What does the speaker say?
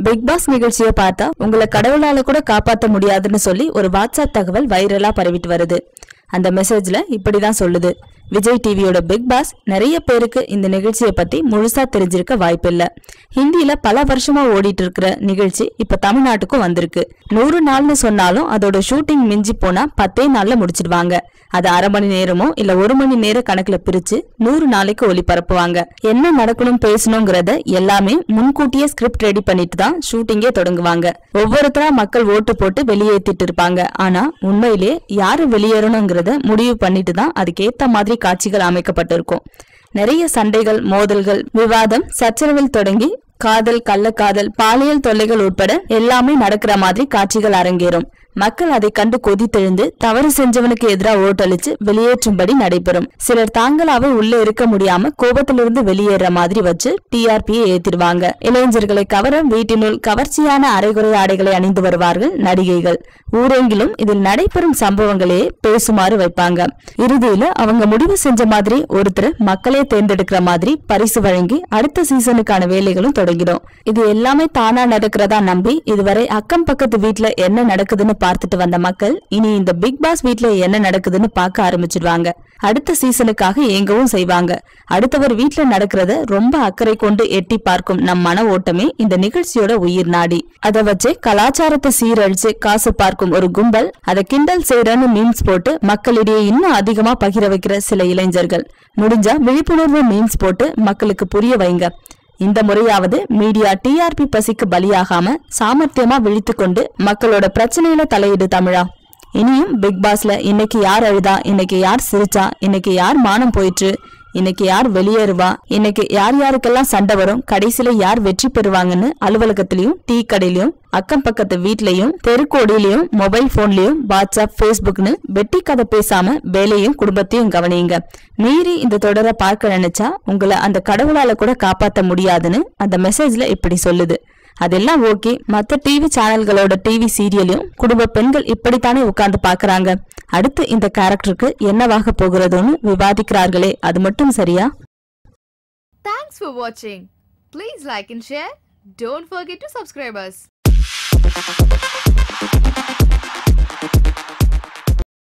Big pass நிகழ்ச்சியை பார்த்தா உங்களை கடவுளால கூட காப்பாற்ற முடியாதுன்னு சொல்லி ஒரு வாட்ஸ்அப் தகவல் வைரலா பரவிட்டு வருது. அந்த மெசேஜ்ல இப்படிதான் சொல்லுது. விஜய் டிவியோட பிக் பாஸ் நிறைய பேருக்கு இந்த நிகழ்ச்சியை பத்தி முழுசா தெரிஞ்சிருக்க வாய்ப்பில்ல. ஹிந்தியில பல வருஷமா ஓடிட்டு இருக்கிற நிகழ்ச்சி இப்ப தமிழ்நாட்டுக்கும் வந்திருக்கு. 100 நாள்னு சொன்னாலும் அதோட ஷூட்டிங் மிஞ்சி போனா 10 நாள்ல முடிச்சிடுவாங்க. அது அரை மணி நேரமோ இல்ல 1 மணி நேர கணக்குல பிரிச்சு 100 நாளைக்கு ஒளிபரப்புவாங்க. என்ன நடக்கணும் பேசணுங்கிறத எல்லாமே முன்கூட்டியே ஸ்கிரிப்ட் ரெடி பண்ணிட்டு தான் ஷூட்டிங்கே தொடங்குவாங்க. ஒவ்வொருத்தரா மக்கள் ஓட்டு போட்டு வெளியேற்றிட்டு இருப்பாங்க. ஆனா உண்மையிலே யாரு வெளியேறணுங்கிறத முடிவு பண்ணிட்டு தான் அதுக்கேத்த மாதிரி காட்சிகள் அமைக்கப்பட்டிருக்கும். நிறைய சண்டைகள், மோதல்கள், விவாதம், சச்சரவில் தொடங்கி காதல், கள்ளக்காதல், பாலியல் தொல்லைகள் உட்பட எல்லாமே நடக்கிற மாதிரி காட்சிகள் அரங்கேறும். மக்கள் அதை கண்டு கொதித்தெழுந்து தவறு செஞ்சவனுக்கு எதிராக ஓட்டளிச்சு வெளியேற்றும்படி நடைபெறும். சிலர் தாங்களாவே உள்ள இருக்க முடியாம கோபத்திலிருந்து வெளியேற மாதிரி வச்சு டிஆர்பியை ஏத்திடுவாங்க. இளைஞர்களை கவர வீட்டினுள் கவர்ச்சியான அரைகுறை ஆடைகளை அணிந்து வருவார்கள் நடிகைகள். ஊரெங்கிலும் இதில் நடைபெறும் சம்பவங்களே பேசுமாறு வைப்பாங்க. இறுதியில அவங்க முடிவு செஞ்ச மாதிரி ஒருத்தர் மக்களே தேர்ந்தெடுக்கிற மாதிரி பரிசு வழங்கி அடுத்த சீசனுக்கான வேலைகளும் தொடங்கிடும். இது எல்லாமே தானா நடக்கிறதா நம்பி இதுவரை அக்கம் பக்கத்து வீட்டுல என்ன நடக்குதுன்னு பார்த்துட்டு வந்த மக்கள் இனி இந்த பிக் பாஸ் வீட்ல என்ன நடக்குதுன்னு பார்க்க ஆரம்பிச்சிடுவாங்க. அடுத்த சீசனுக்காக ஏங்கவும் செய்வாங்க. அடுத்தவர் வீட்ல நடக்கிறத ரொம்ப அக்கறை கொண்டு எட்டி பார்க்கும் நம் மன ஓட்டமே இந்த நிகழ்ச்சியோட உயிர் நாடி. அதை வச்சு கலாச்சாரத்தை சீரழிச்சு காசு பார்க்கும் ஒரு கும்பல், அதை கிண்டல் செய்யறன்னு மீம்ஸ் போட்டு மக்களிடையே இன்னும் அதிகமா பகிர வைக்கிற சில இளைஞர்கள். முடிஞ்சா விழிப்புணர்வு மீம்ஸ் போட்டு மக்களுக்கு புரிய வைங்க. இந்த முறையாவது மீடியா டிஆர்பி பசிக்கு பலியாகாம சாமர்த்தியமா விழித்து கொண்டு மக்களோட பிரச்சனையில தலையிடு தமிழா. இனியும் பிக் பாஸ்ல இன்னைக்கு யார் அழுதா, இன்னைக்கு யார் சிரிச்சா, இன்னைக்கு யார் மானம் போயிற்று, இன்னைக்கு யார் வெளியேறுவா, இன்னைக்கு யார் யாருக்கெல்லாம் சண்டை வரும், கடைசியில யார் வெற்றி பெறுவாங்கன்னு அலுவலகத்திலயும், டீ கடையிலயும், அக்கம் பக்கத்து வீட்லயும், தெருக்கோடியிலயும், மொபைல் போன்லயும், வாட்ஸ்அப், பேஸ்புக்னு வெட்டி கதை பேசாம வேலையும் குடும்பத்தையும் கவனியுங்க. மீறி இந்த தொடரை பார்க்க நினைச்சா உங்களை அந்த கடவுளால கூட காப்பாற்ற முடியாதுன்னு அந்த மெசேஜ்ல இப்படி சொல்லுது. அதெல்லாம் ஓகே. மத்த டிவி சேனல்களோட டிவி சீரியலையும் குடும்ப பெண்கள் இப்படித்தானே உட்கார்ந்து பாக்குறாங்க. அடுத்து இந்த கேரக்டருக்கு என்னவாக போகிறதுன்னு விவாதிக்கிறார்களே, அது மட்டும் சரியா? Thanks for watching. Please like and share. Don't forget to subscribe us.